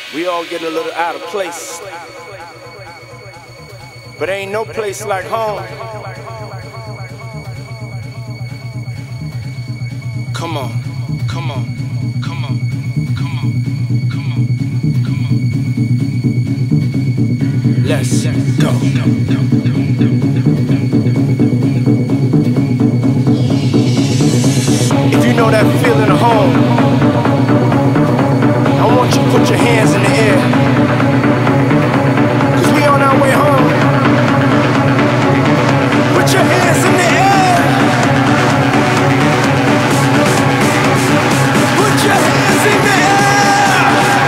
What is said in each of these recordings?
We all get a little out of place, but ain't no place like home. Come on, come on, come on, come on, come on, come on. Let's go. If you know that feeling of home, I want you to put your hands in the air, 'cause we on our way home. Put your hands in the air. Put your hands in the air.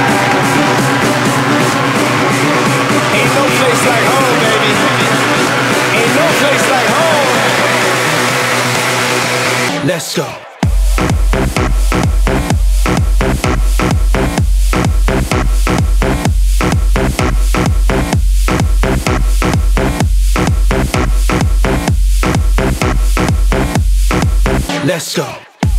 Ain't no place like home, baby. Ain't no place like home. Let's go. Let's go.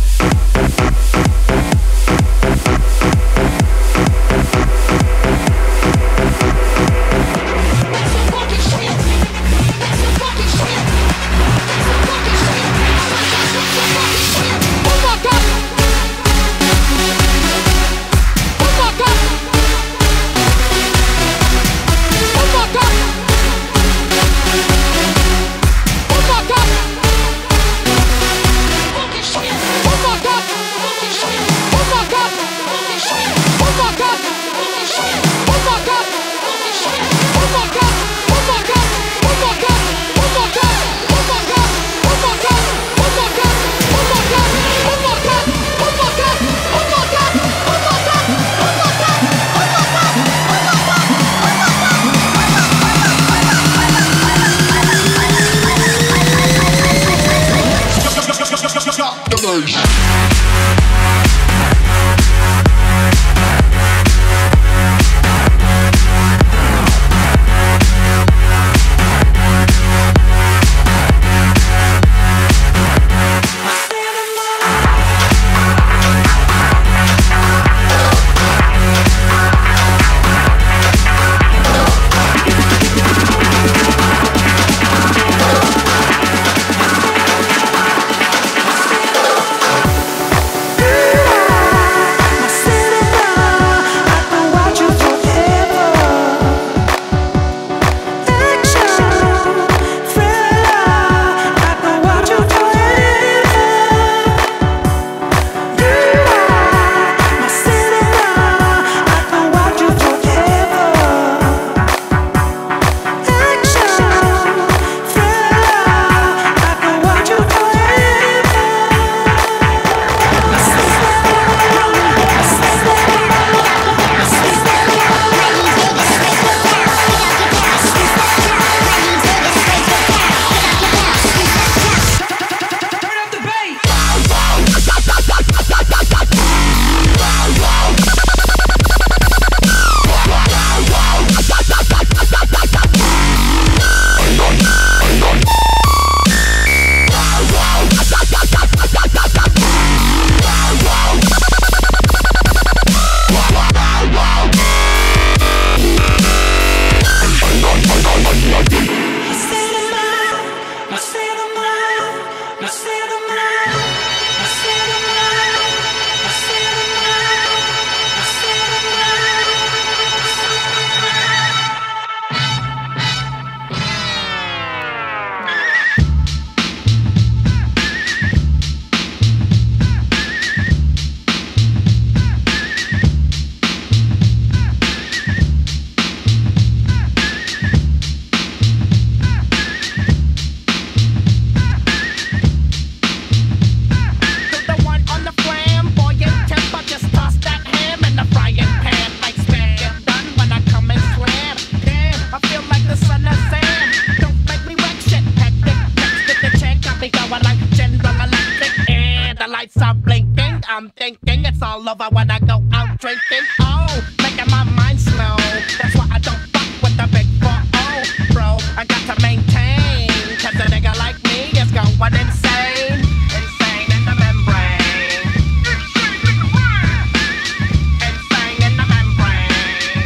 I'm thinking it's all over when I go out drinking. Oh, making my mind slow. That's why I don't fuck with the big 4-0, bro. I got to maintain, cause a nigga like me is going insane. Insane in the membrane. Insane in the membrane.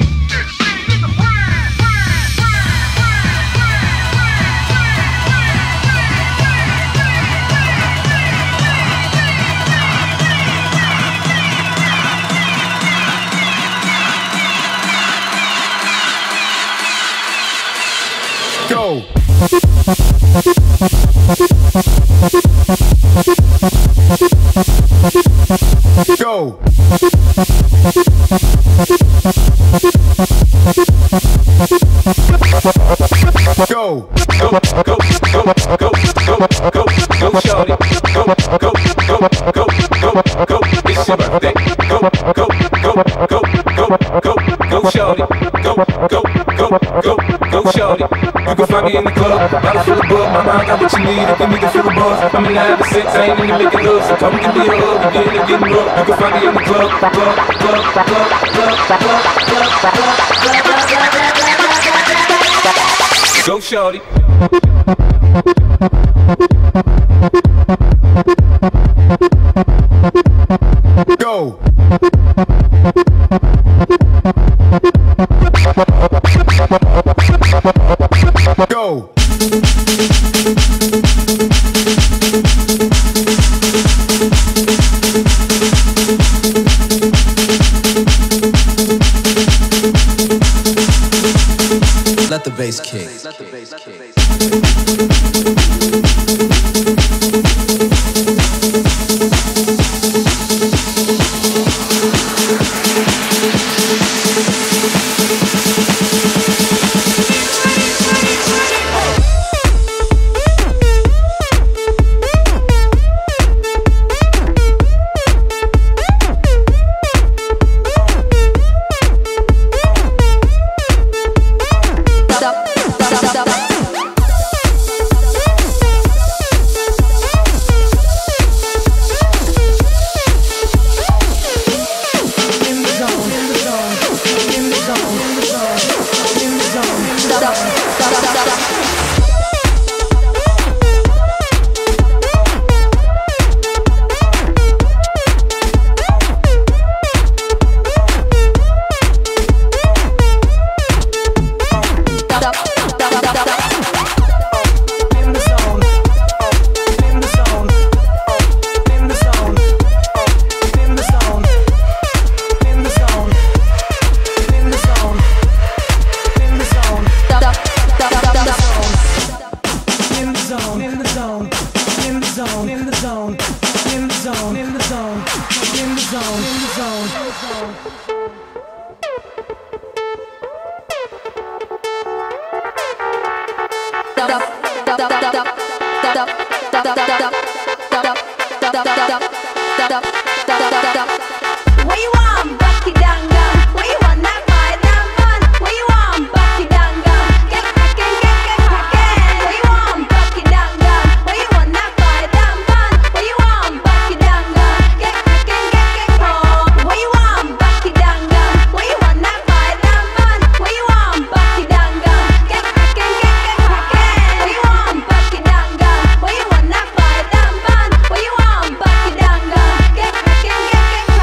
go, shorty. Go, shorty. You can find me in the club, bottle full of bug. Mama, I got what you need if you need to feel a buzz. I'm in the having sex, I ain't into making love. So come give me a hug, again, getting rough. You can find me in the club. Go, shorty. Go. Go. Let the bass kick. What you want, Bucky Dang Dang? What you want, knock my damn fun? What you want, Bucky Dang Dang? Get crackin', get crackin'. What you want, Bucky Dang Dang? What you want, knock my damn fun? What you want, Bucky Dang Dang? Get crackin', get crackin'. What you want, Bucky Dang Dang? What you want, knock my damn fun? What you want, Bucky Dang Dang? Get crackin', get crackin'. What you want, Bucky Dang Dang? What you want, knock my damn fun? What you want, Bucky Dang Dang? Get crackin', get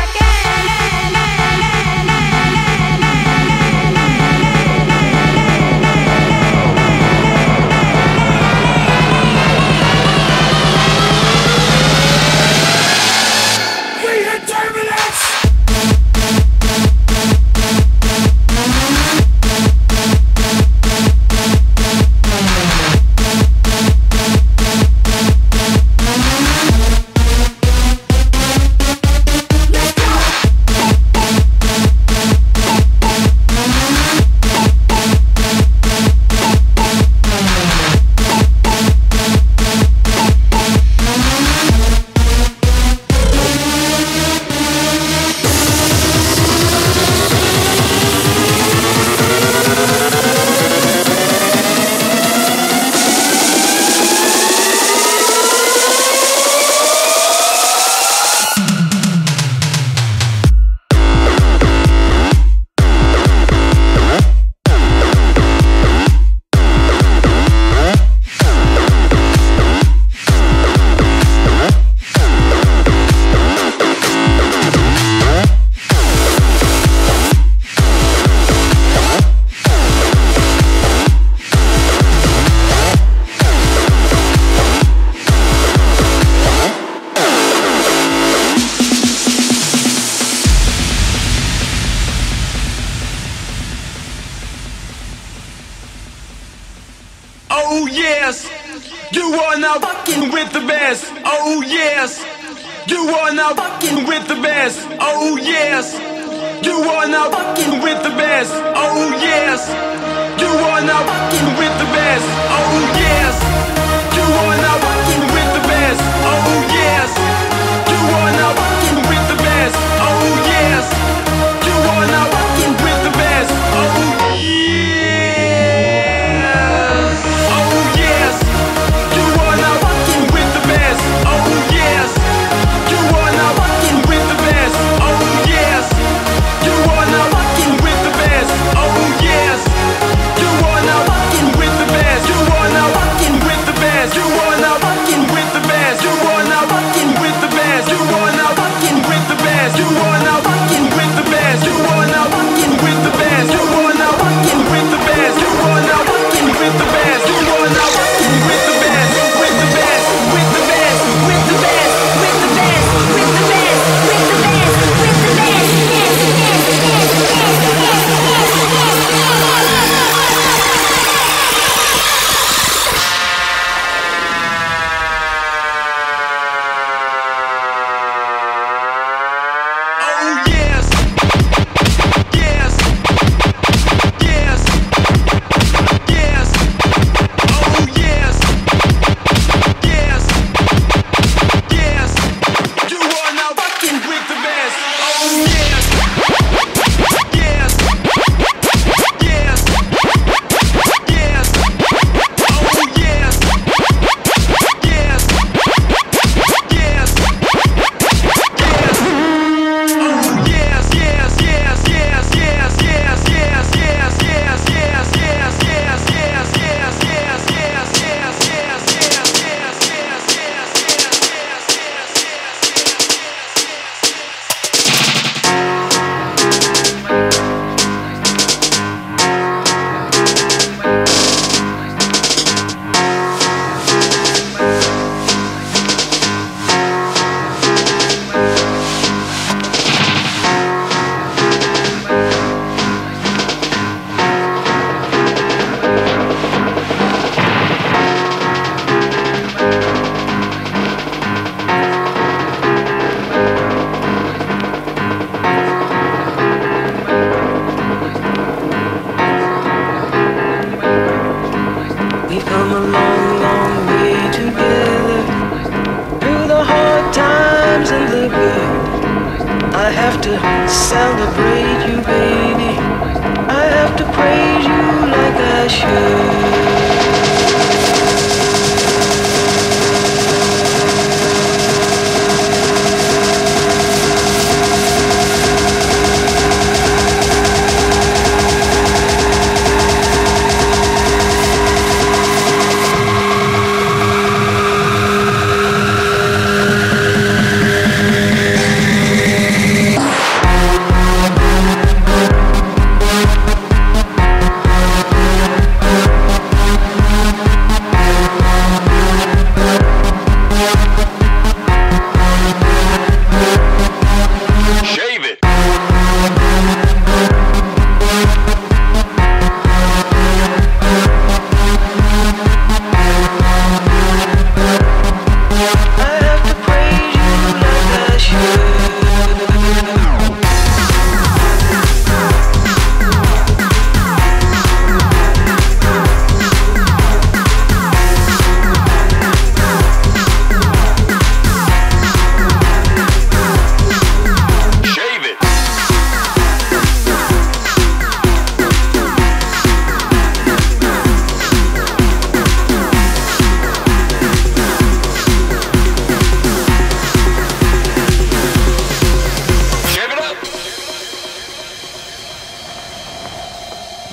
Oh yes, you are now fucking with the best. Oh yes, you are now fucking with the best. Oh yes, you are now fucking with the best. Oh yes, you are now fucking with the best. Oh yes, you are now fucking with the best. Oh yes, you are now fucking with the best. Oh yes, you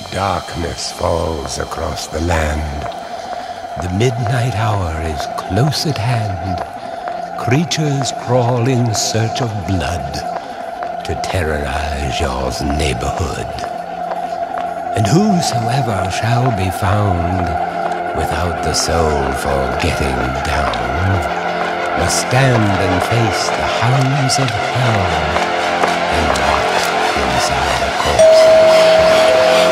Darkness falls across the land. The midnight hour is close at hand. Creatures crawl in search of blood to terrorize y'all's neighborhood. And whosoever shall be found without the soul for getting down must stand and face the hounds of hell and rot inside a corpse's shell.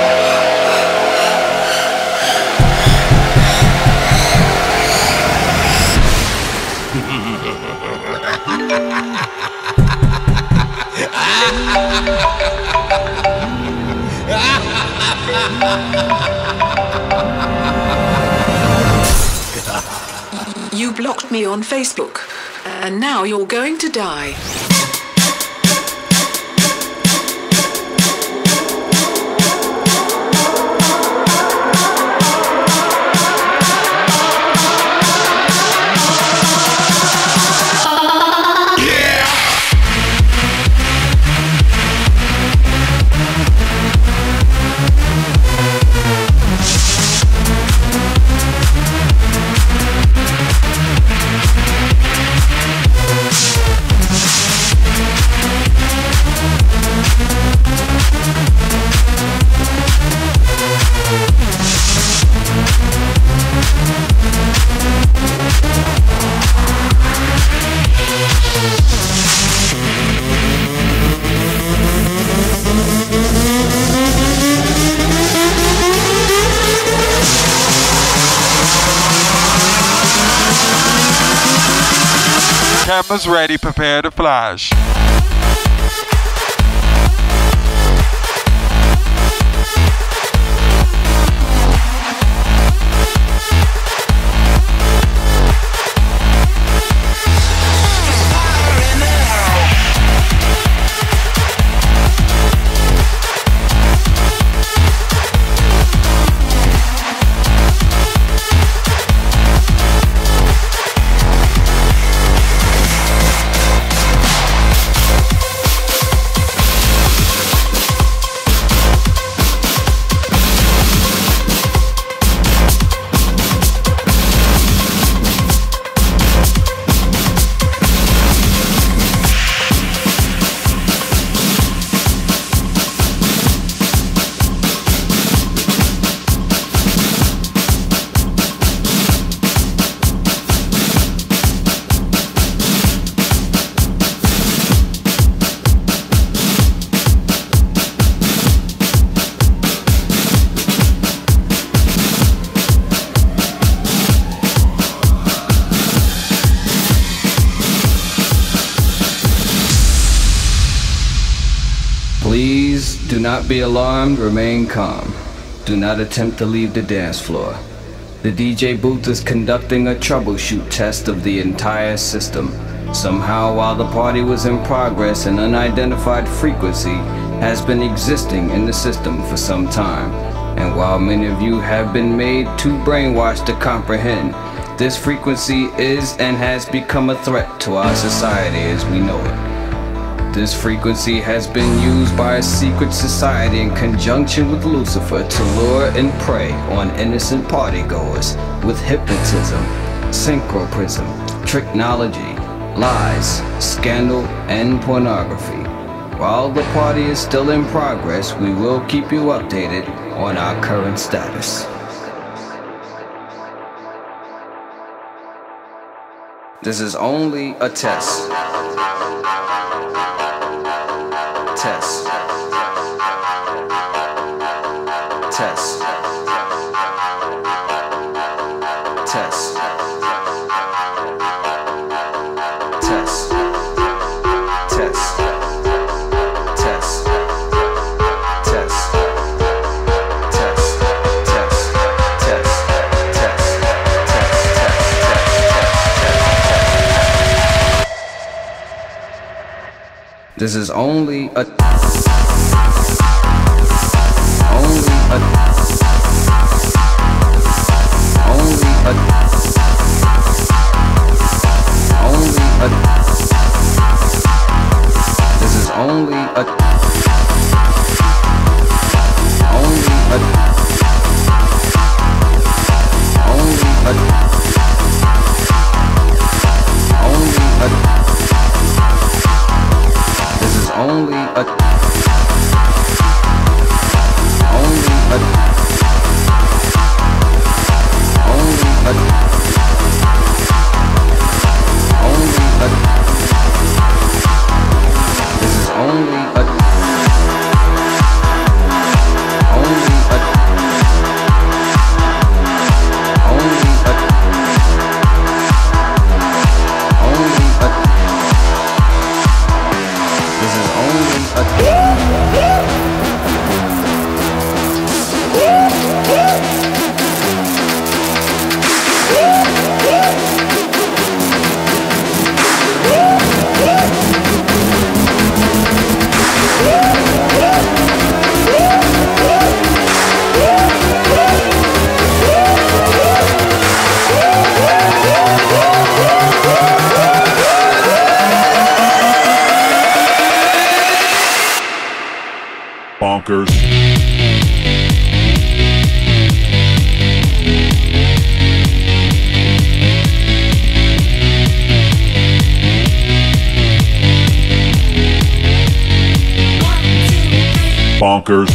You blocked me on Facebook, and now you're going to die. Cameras ready, prepare to flash. Please do not be alarmed, remain calm. Do not attempt to leave the dance floor. The DJ booth is conducting a troubleshoot test of the entire system. Somehow, while the party was in progress, an unidentified frequency has been existing in the system for some time. And while many of you have been made too brainwashed to comprehend, this frequency is and has become a threat to our society as we know it. This frequency has been used by a secret society in conjunction with Lucifer to lure and prey on innocent partygoers with hypnotism, synchroprism, tricknology, lies, scandal, and pornography. While the party is still in progress, we will keep you updated on our current status. This is only a test. Test. Test. Test. Test. Test. Test. Test. This is only a only a bonkers. Bonkers.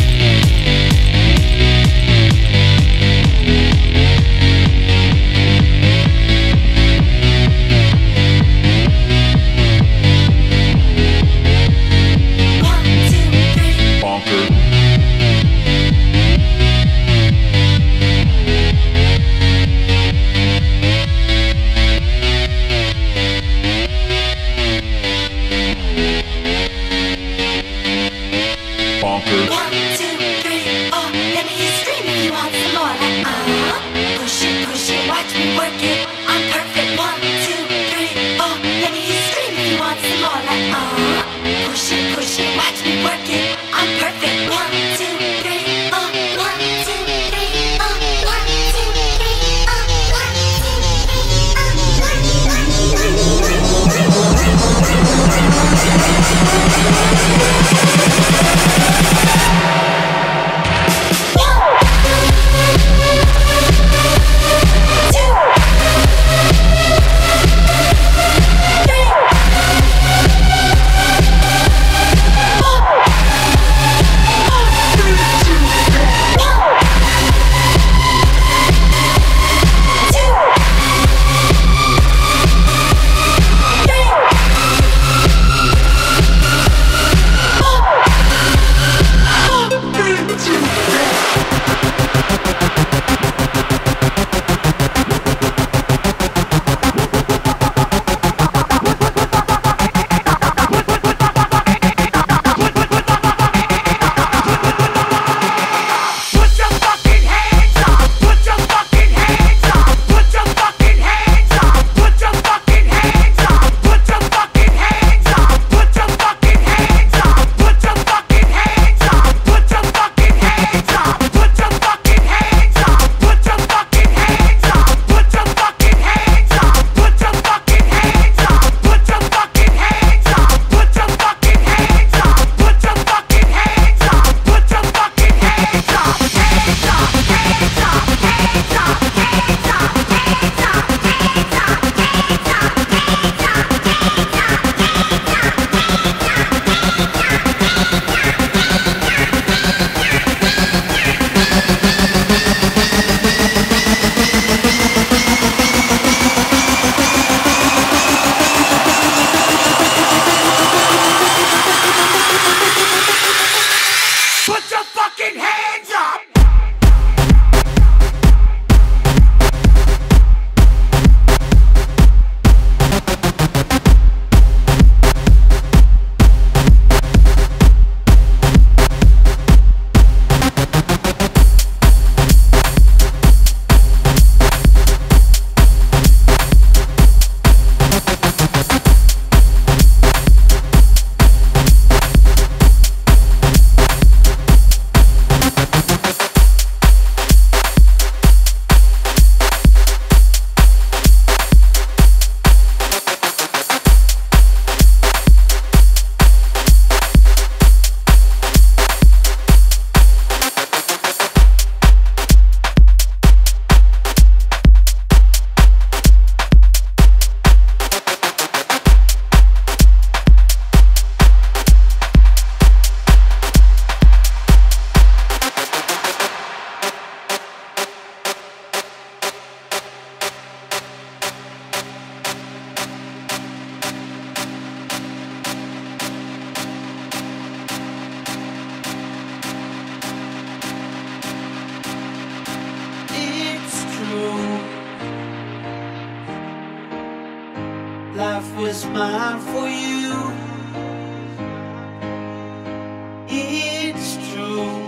Life was mine for you. It's true.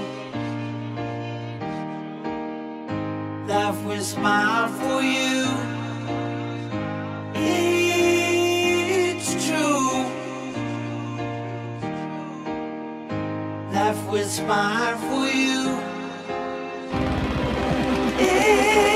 Life was mine for you. It's true. Life was mine for you.